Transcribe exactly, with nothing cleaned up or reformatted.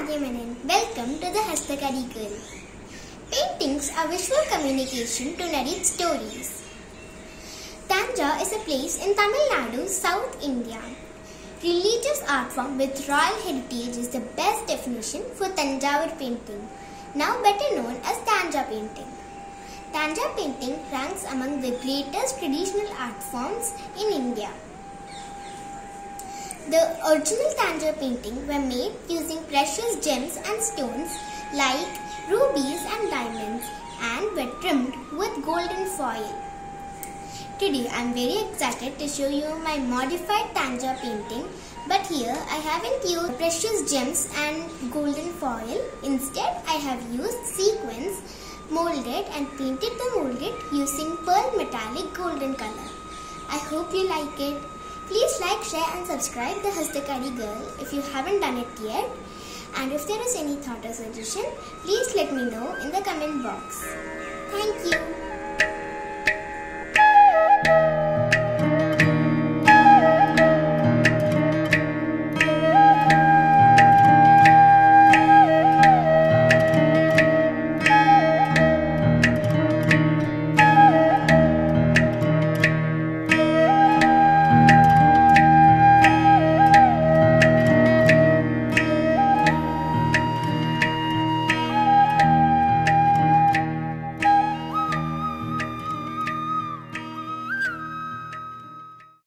Madhyamanan. Welcome to the Hastakari Girl. Paintings are visual communication to narrate stories. Tanja is a place in Tamil Nadu, South India. Religious art form with royal heritage is the best definition for Tanjavur painting, now better known as Tanja painting. Tanja painting ranks among the greatest traditional art forms in India. The original Tanja paintings were made using precious gems and stones like rubies and diamonds and were trimmed with golden foil. Today I am very excited to show you my modified Tanja painting, but here I haven't used precious gems and golden foil. Instead I have used sequins, molded and painted the molded using pearl metallic golden color. I hope you like it. Please like, share and subscribe the Hastakari Girl if you haven't done it yet. And if there is any thought or suggestion, please let me know in the comment box. Thank you.